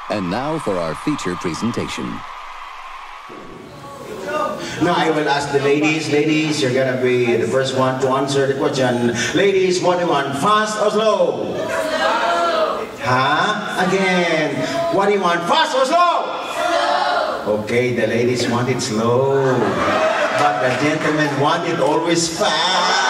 And now for our feature presentation. Now I will ask the ladies. Ladies, you're gonna be the first one to answer the question. Ladies, what do you want, fast or slow? Slow. Huh? Again. What do you want, fast or slow? Slow. Okay, the ladies want it slow. But the gentlemen want it always fast.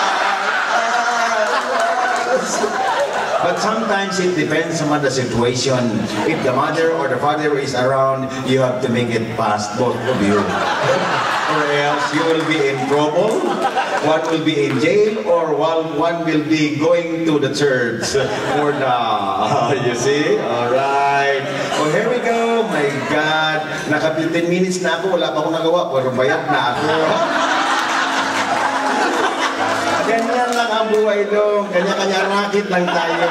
But sometimes it depends on the situation. If the mother or the father is around, you have to make it fast, both of you. Or else you will be in trouble. One will be in jail, or one will be going to the church. Or you see? Alright. Oh, here we go. My God. Naka 15 minutes na ako. Wala pa akong nagawa. Pero bayad na ako. Ganyan lang ang buhay dong. Kanya-kanya racket lang tayo.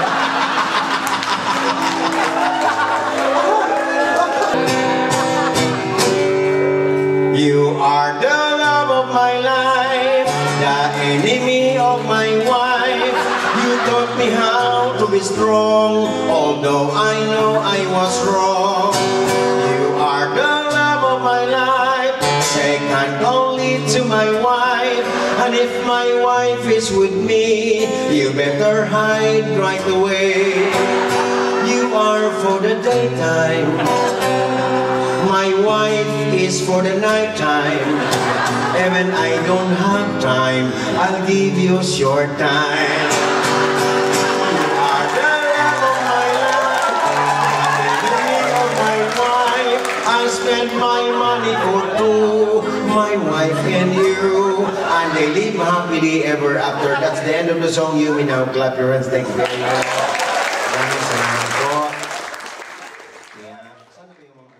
You are the love of my life, the enemy of my wife. You taught me how to be strong, although I know I was wrong. You are the love of my life, second only to my wife. And if my wife is with me, you better hide right away. You are for the daytime, my wife is for the nighttime. And when I don't have time, I'll give you short time. You are the love of my life, the enemy of my wife. I spend my money for two, my wife and you, and they live happily ever after. That's the end of the song. You may now clap your hands. Thank you very much.